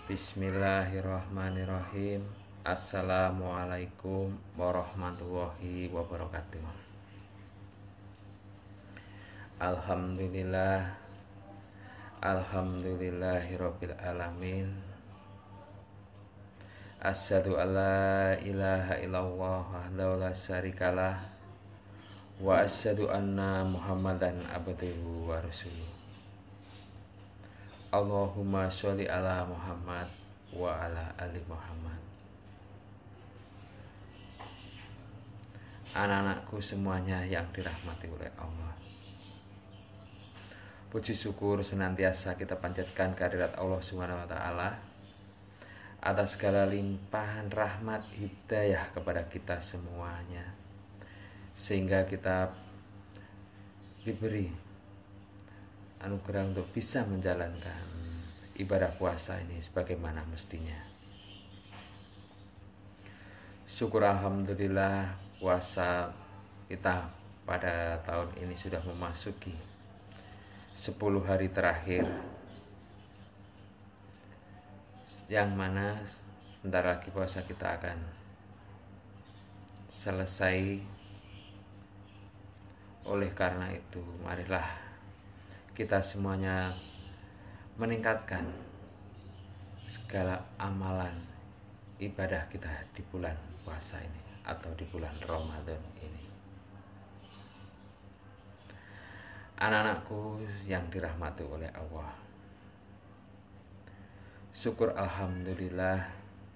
Bismillahirrahmanirrahim. Assalamualaikum warahmatullahi wabarakatuh. Alhamdulillah, alhamdulillahirabbil alamin. Asyhadu alla ilaha illallah wahdahu la syarikalah wa asyhadu anna Muhammadan abduhu wa rasuluh. Allahumma sholli ala Muhammad wa ala ali Muhammad. Anak-anakku semuanya yang dirahmati oleh Allah, puji syukur senantiasa kita panjatkan kehadirat Allah Subhanahu wa taala atas segala limpahan rahmat hidayah kepada kita semuanya, sehingga kita diberi anugerah untuk bisa menjalankan ibadah puasa ini sebagaimana mestinya. Syukur alhamdulillah, puasa kita pada tahun ini sudah memasuki 10 hari terakhir, yang mana sebentar lagi puasa kita akan selesai. Oleh karena itu, marilah kita semuanya meningkatkan segala amalan ibadah kita di bulan puasa ini atau di bulan Ramadan ini. Anak-anakku yang dirahmati oleh Allah, syukur alhamdulillah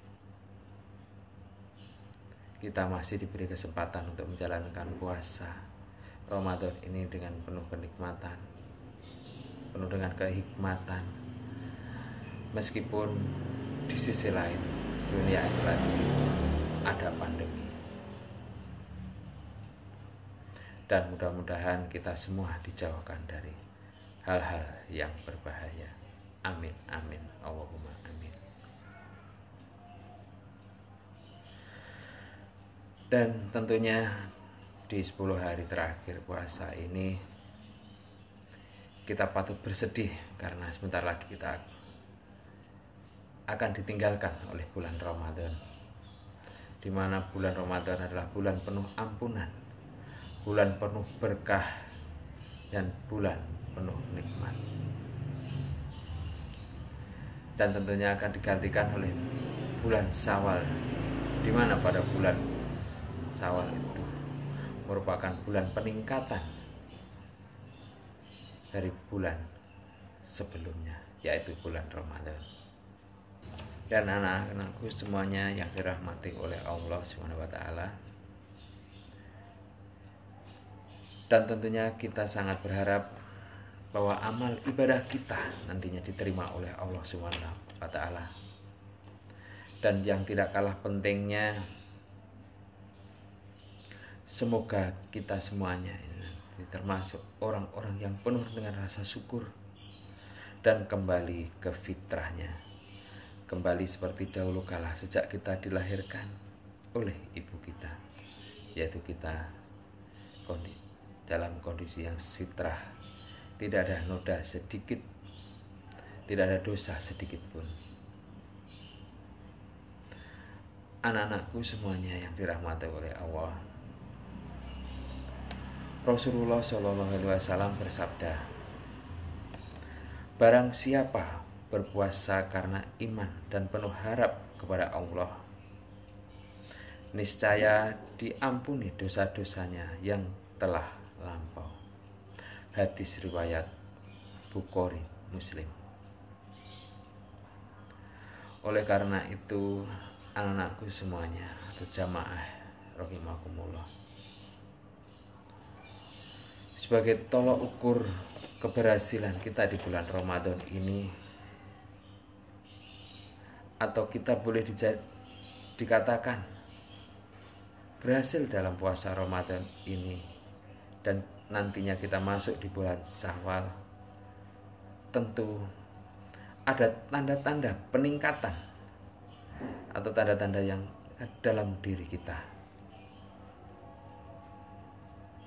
kita masih diberi kesempatan untuk menjalankan puasa Ramadan ini dengan penuh kenikmatan, penuh dengan kehikmatan, meskipun di sisi lain dunia ini lagi ada pandemi. Dan mudah-mudahan kita semua dijauhkan dari hal-hal yang berbahaya. Amin, amin, Allahumma amin. Dan tentunya di 10 hari terakhir puasa ini kita patut bersedih karena sebentar lagi kita akan ditinggalkan oleh bulan Ramadan, di mana bulan Ramadan adalah bulan penuh ampunan, bulan penuh berkah, dan bulan penuh nikmat. Dan tentunya akan digantikan oleh bulan Syawal, di mana pada bulan Syawal itu merupakan bulan peningkatan dari bulan sebelumnya, yaitu bulan Ramadan. Dan anak-anakku semuanya yang dirahmati oleh Allah Subhanahu wa taala, dan tentunya kita sangat berharap bahwa amal ibadah kita nantinya diterima oleh Allah Subhanahu wa taala. Dan yang tidak kalah pentingnya, semoga kita semuanya termasuk orang-orang yang penuh dengan rasa syukur dan kembali ke fitrahnya, kembali seperti dahulu kala sejak kita dilahirkan oleh ibu kita, yaitu kita dalam kondisi yang fitrah, tidak ada noda sedikit, tidak ada dosa sedikit pun. Anak-anakku semuanya yang dirahmati oleh Allah, Rasulullah SAW bersabda, barang siapa berpuasa karena iman dan penuh harap kepada Allah, niscaya diampuni dosa-dosanya yang telah lampau. Hadis riwayat Bukhari Muslim. Oleh karena itu, anak-anakku semuanya atau jamaah rahimakumullah, sebagai tolok ukur keberhasilan kita di bulan Ramadan ini, atau kita boleh dikatakan berhasil dalam puasa Ramadan ini, dan nantinya kita masuk di bulan Syawal, tentu ada tanda-tanda peningkatan atau tanda-tanda yang dalam diri kita.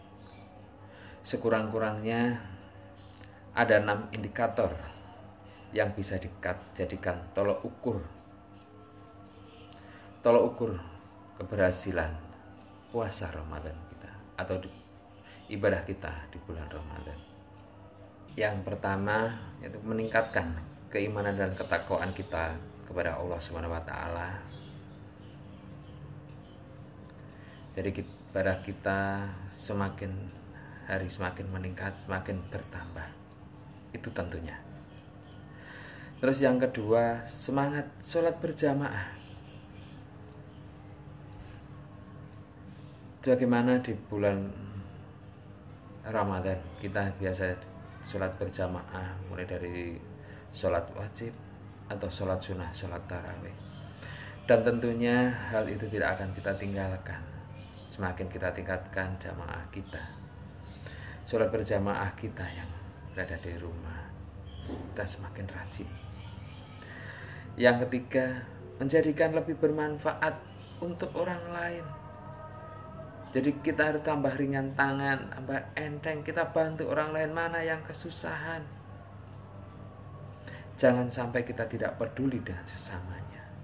Sekurang-kurangnya ada 6 indikator yang bisa dijadikan tolok ukur keberhasilan puasa Ramadan kita atau ibadah kita di bulan Ramadan. Yang pertama yaitu meningkatkan keimanan dan ketakwaan kita kepada Allah Subhanahu wa taala. Jadi ibadah kita semakin hari semakin meningkat, semakin bertambah. Itu tentunya. Terus yang kedua, semangat sholat berjamaah. Bagaimana di bulan Ramadan kita biasa sholat berjamaah, mulai dari sholat wajib atau sholat sunnah, sholat tarawih. Dan tentunya hal itu tidak akan kita tinggalkan. Semakin kita tingkatkan jamaah kita, sholat berjamaah kita yang berada di rumah, kita semakin rajin. Yang ketiga, menjadikan lebih bermanfaat untuk orang lain. Jadi kita harus tambah ringan tangan, tambah enteng, kita bantu orang lain mana yang kesusahan. Jangan sampai kita tidak peduli dengan sesamanya.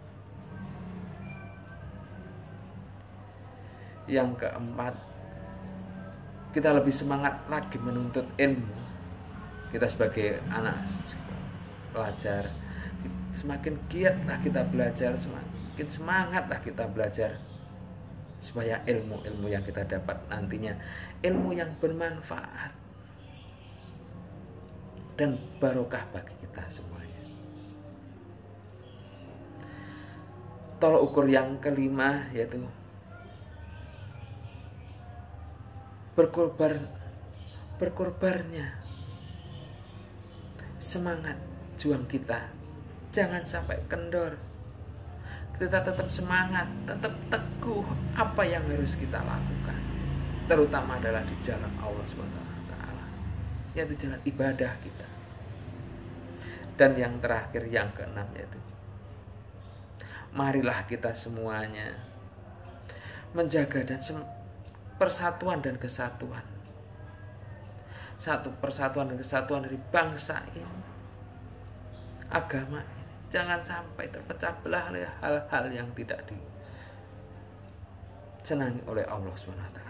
Yang keempat, kita lebih semangat lagi menuntut ilmu. Kita sebagai anak pelajar, semakin giatlah kita belajar, semakin semangatlah kita belajar, supaya ilmu-ilmu yang kita dapat nantinya ilmu yang bermanfaat dan barokah bagi kita semuanya. Tolok ukur yang kelima yaitu berkorbannya semangat juang kita. Jangan sampai kendor. Kita tetap semangat, tetap teguh apa yang harus kita lakukan. Terutama adalah di jalan Allah SWT, yaitu jalan ibadah kita. Dan yang terakhir, yang keenam, yaitu marilah kita semuanya menjaga dan persatuan dan kesatuan. Satu persatuan dan kesatuan dari bangsa ini, agama ini. Jangan sampai terpecah belah oleh hal-hal yang tidak disenangi oleh Allah SWT.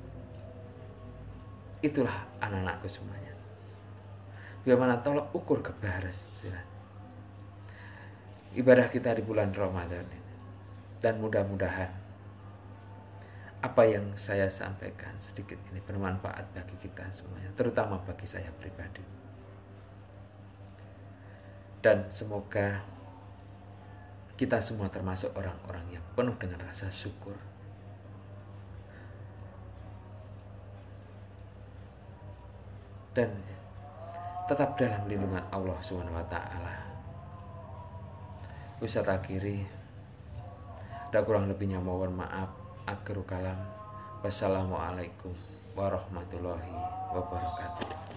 Itulah anak-anakku semuanya. Bagaimana tolok ukur keberhasilan ibadah kita di bulan Ramadan ini. Dan mudah-mudahan apa yang saya sampaikan sedikit ini bermanfaat bagi kita semuanya, terutama bagi saya pribadi. Dan semoga kita semua termasuk orang-orang yang penuh dengan rasa syukur. Dan tetap dalam lindungan Allah SWT. Ustaz akhiri, ada kurang lebihnya mohon maaf. Akhirul kalam. Wassalamualaikum warahmatullahi wabarakatuh.